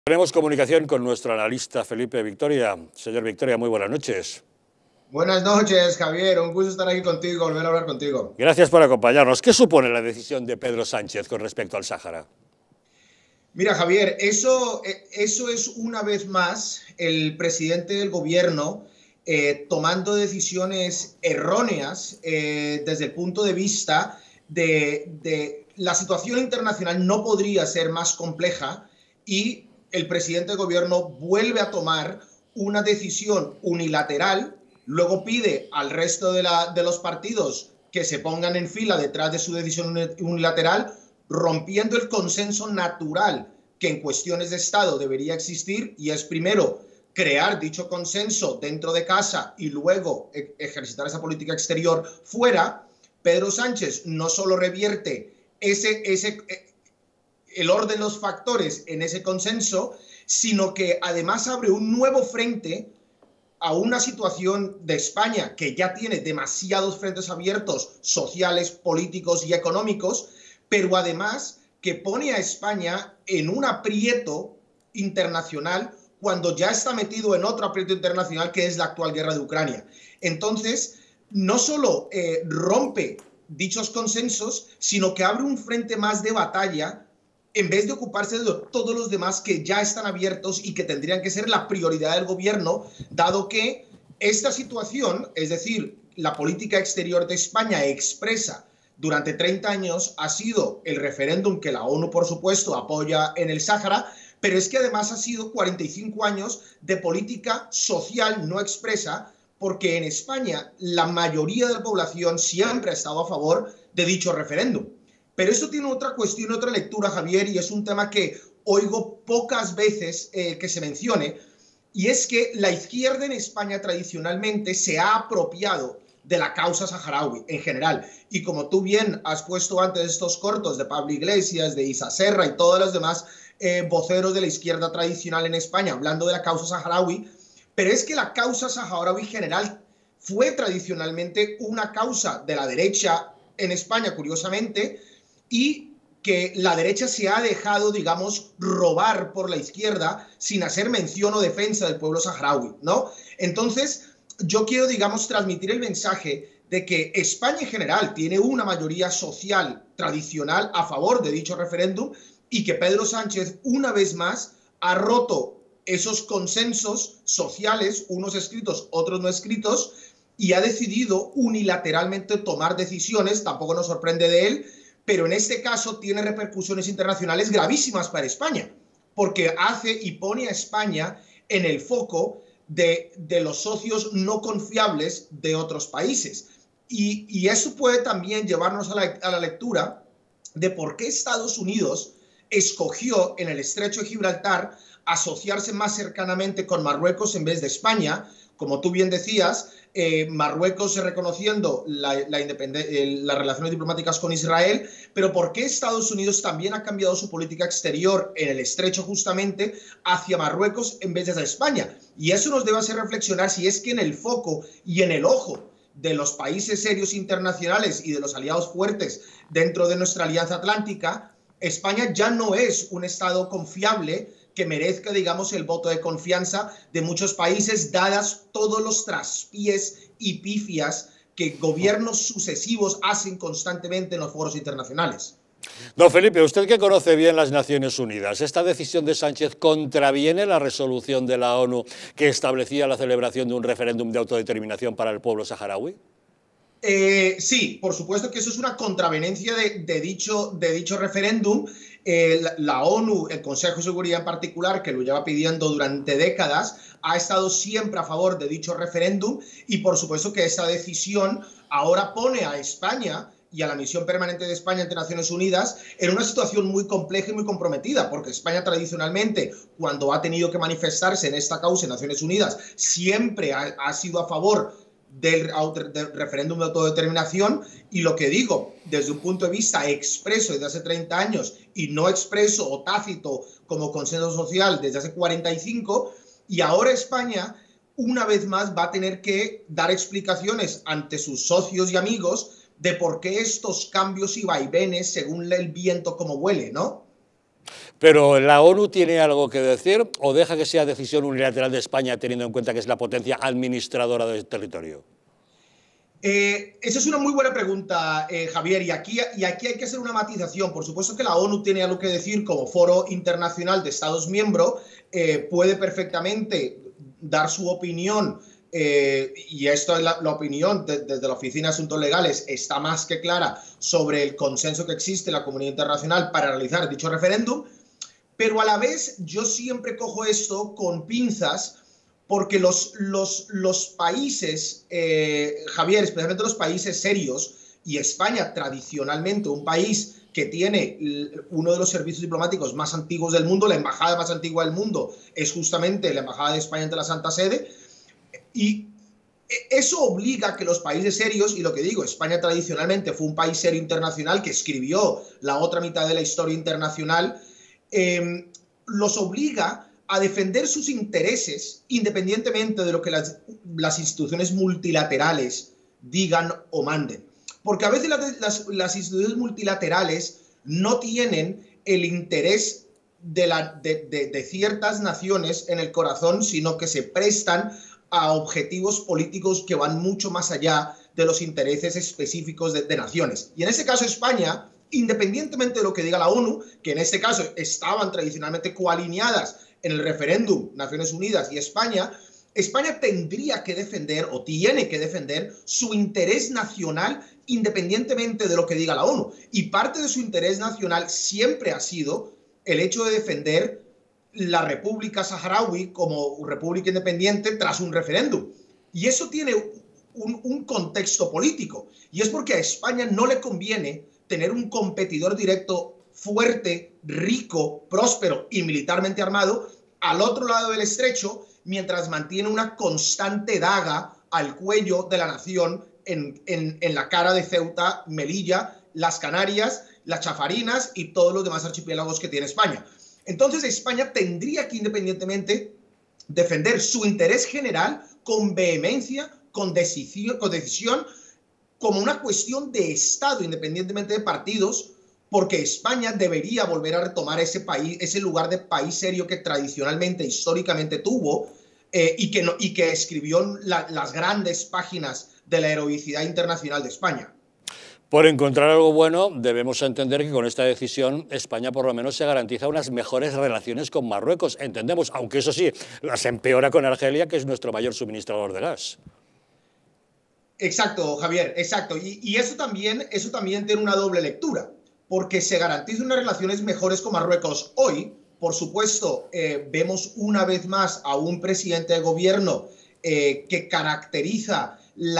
Tenemos comunicación con nuestro analista Felipe Victoria. Señor Victoria, muy buenas noches. Buenas noches, Javier. Un gusto estar aquí contigo, volver a hablar contigo. Gracias por acompañarnos. ¿Qué supone la decisión de Pedro Sánchez con respecto al Sáhara? Mira, Javier, eso es una vez más el presidente del gobierno tomando decisiones erróneas desde el punto de vista de la situación internacional no podría ser más compleja y el presidente del gobierno vuelve a tomar una decisión unilateral, luego pide al resto de los partidos que se pongan en fila detrás de su decisión unilateral, rompiendo el consenso natural que en cuestiones de Estado debería existir, y es primero crear dicho consenso dentro de casa y luego ejercitar esa política exterior fuera. Pedro Sánchez no solo revierte el orden de los factores en ese consenso, sino que además abre un nuevo frente a una situación de España que ya tiene demasiados frentes abiertos sociales, políticos y económicos, pero además que pone a España en un aprieto internacional cuando ya está metido en otro aprieto internacional que es la actual guerra de Ucrania. Entonces, no solo rompe dichos consensos, sino que abre un frente más de batalla en vez de ocuparse de todos los demás que ya están abiertos y que tendrían que ser la prioridad del gobierno, dado que esta situación, es decir, la política exterior de España expresa durante 30 años, ha sido el referéndum que la ONU, por supuesto, apoya en el Sáhara, pero es que además ha sido 45 años de política social no expresa, porque en España la mayoría de la población siempre ha estado a favor de dicho referéndum. Pero esto tiene otra cuestión, otra lectura, Javier, y es un tema que oigo pocas veces que se mencione, y es que la izquierda en España tradicionalmente se ha apropiado de la causa saharaui en general. Y como tú bien has puesto antes estos cortos de Pablo Iglesias, de Isa Serra y todos los demás voceros de la izquierda tradicional en España hablando de la causa saharaui, pero es que la causa saharaui general fue tradicionalmente una causa de la derecha en España, curiosamente, y que la derecha se ha dejado, digamos, robar por la izquierda sin hacer mención o defensa del pueblo saharaui, ¿no? Entonces, yo quiero, digamos, transmitir el mensaje de que España en general tiene una mayoría social tradicional a favor de dicho referéndum y que Pedro Sánchez, una vez más, ha roto esos consensos sociales, unos escritos, otros no escritos, y ha decidido unilateralmente tomar decisiones, tampoco nos sorprende de él, pero en este caso tiene repercusiones internacionales gravísimas para España, porque hace y pone a España en el foco de los socios no confiables de otros países. Y eso puede también llevarnos a la lectura de por qué Estados Unidos escogió en el Estrecho de Gibraltar asociarse más cercanamente con Marruecos en vez de España. Como tú bien decías, Marruecos reconociendo las relaciones diplomáticas con Israel, pero ¿por qué Estados Unidos también ha cambiado su política exterior en el Estrecho justamente hacia Marruecos en vez de hacia España? Y eso nos debe hacer reflexionar si es que en el foco y en el ojo de los países serios internacionales y de los aliados fuertes dentro de nuestra alianza atlántica, España ya no es un Estado confiable que merezca, digamos, el voto de confianza de muchos países, dadas todos los traspiés y pifias que gobiernos sucesivos hacen constantemente en los foros internacionales. Don Felipe, usted que conoce bien las Naciones Unidas, ¿esta decisión de Sánchez contraviene la resolución de la ONU que establecía la celebración de un referéndum de autodeterminación para el pueblo saharaui? Sí, por supuesto que eso es una contraveniencia de dicho referéndum. La ONU, el Consejo de Seguridad en particular, que lo lleva pidiendo durante décadas, ha estado siempre a favor de dicho referéndum y por supuesto que esta decisión ahora pone a España y a la misión permanente de España ante Naciones Unidas en una situación muy compleja y muy comprometida, porque España tradicionalmente, cuando ha tenido que manifestarse en esta causa en Naciones Unidas, siempre ha sido a favor del referéndum de autodeterminación, y lo que digo, desde un punto de vista expreso desde hace 30 años y no expreso o tácito como consenso social desde hace 45, y ahora España una vez más va a tener que dar explicaciones ante sus socios y amigos de por qué estos cambios y vaivenes según el viento como huele, ¿no? Pero ¿la ONU tiene algo que decir o deja que sea decisión unilateral de España teniendo en cuenta que es la potencia administradora del territorio? Esa es una muy buena pregunta, Javier, y aquí hay que hacer una matización. Por supuesto que la ONU tiene algo que decir como foro internacional de Estados miembros, puede perfectamente dar su opinión, y esto es la opinión desde la Oficina de Asuntos Legales, está más que clara sobre el consenso que existe en la comunidad internacional para realizar dicho referéndum, pero a la vez yo siempre cojo esto con pinzas, porque los países, Javier, especialmente los países serios, y España tradicionalmente un país que tiene uno de los servicios diplomáticos más antiguos del mundo, la embajada más antigua del mundo es justamente la Embajada de España ante la Santa Sede, y eso obliga a que los países serios, y lo que digo, España tradicionalmente fue un país serio internacional que escribió la otra mitad de la historia internacional, los obliga a defender sus intereses independientemente de lo que las instituciones multilaterales digan o manden. Porque a veces las instituciones multilaterales no tienen el interés de ciertas naciones en el corazón, sino que se prestan a objetivos políticos que van mucho más allá de los intereses específicos de naciones. Y en este caso España, independientemente de lo que diga la ONU, que en este caso estaban tradicionalmente coalineadas en el referéndum Naciones Unidas y España tendría que defender o tiene que defender su interés nacional independientemente de lo que diga la ONU. Y parte de su interés nacional siempre ha sido el hecho de defender la República Saharaui como república independiente tras un referéndum. Y eso tiene un contexto político. Y es porque a España no le conviene tener un competidor directo fuerte, rico, próspero y militarmente armado al otro lado del estrecho, mientras mantiene una constante daga al cuello de la nación en la cara de Ceuta, Melilla, las Canarias, las Chafarinas y todos los demás archipiélagos que tiene España. Entonces España tendría que independientemente defender su interés general con vehemencia, con decisión, como una cuestión de Estado, independientemente de partidos, porque España debería volver a retomar ese lugar de país serio que tradicionalmente, históricamente tuvo, y que escribió las grandes páginas de la heroicidad internacional de España. Por encontrar algo bueno, debemos entender que con esta decisión España por lo menos se garantiza unas mejores relaciones con Marruecos, entendemos, aunque eso sí, las empeora con Argelia, que es nuestro mayor suministrador de gas. Exacto, Javier, exacto. Y eso también tiene una doble lectura, porque se garantizan unas relaciones mejores con Marruecos hoy. Por supuesto, vemos una vez más a un presidente de gobierno que caracteriza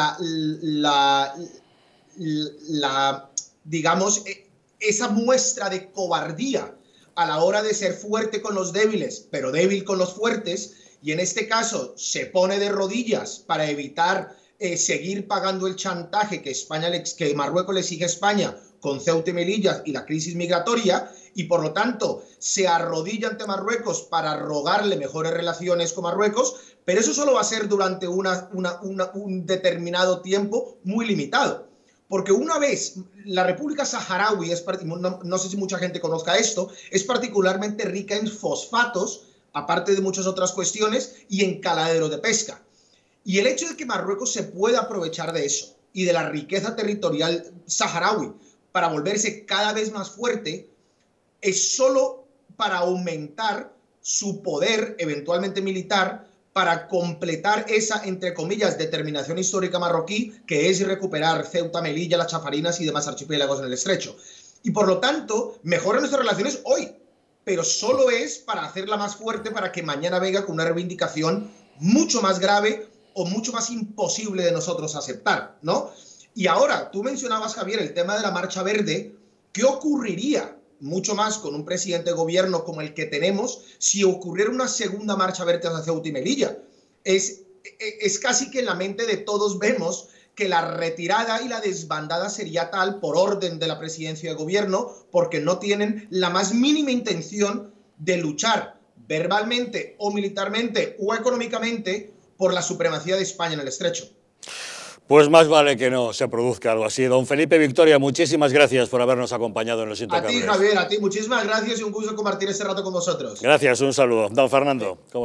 digamos, esa muestra de cobardía a la hora de ser fuerte con los débiles, pero débil con los fuertes, y en este caso se pone de rodillas para evitar seguir pagando el chantaje que Marruecos le exige a España con Ceuta y Melilla y la crisis migratoria, y por lo tanto se arrodilla ante Marruecos para rogarle mejores relaciones con Marruecos, pero eso solo va a ser durante un determinado tiempo muy limitado. Porque una vez la República Saharaui, no sé si mucha gente conozca esto, es particularmente rica en fosfatos, aparte de muchas otras cuestiones, y en caladeros de pesca. Y el hecho de que Marruecos se pueda aprovechar de eso y de la riqueza territorial saharaui para volverse cada vez más fuerte, es solo para aumentar su poder, eventualmente militar, para completar esa, entre comillas, determinación histórica marroquí, que es recuperar Ceuta, Melilla, las Chafarinas y demás archipiélagos en el estrecho. Y por lo tanto, mejoran nuestras relaciones hoy, pero solo es para hacerla más fuerte, para que mañana venga con una reivindicación mucho más grave o mucho más imposible de nosotros aceptar, ¿no? Y ahora, tú mencionabas, Javier, el tema de la Marcha Verde. ¿Qué ocurriría mucho más con un presidente de gobierno como el que tenemos si ocurriera una segunda Marcha Verde hacia Ceuta y Melilla? Es casi que en la mente de todos vemos que la retirada y la desbandada sería tal por orden de la presidencia de gobierno, porque no tienen la más mínima intención de luchar verbalmente o militarmente o económicamente por la supremacía de España en el estrecho. Pues más vale que no se produzca algo así. Don Felipe Victoria, muchísimas gracias por habernos acompañado en Los Intocables. A ti, Javier, a ti muchísimas gracias y un gusto compartir este rato con vosotros. Gracias, un saludo. Don Fernando.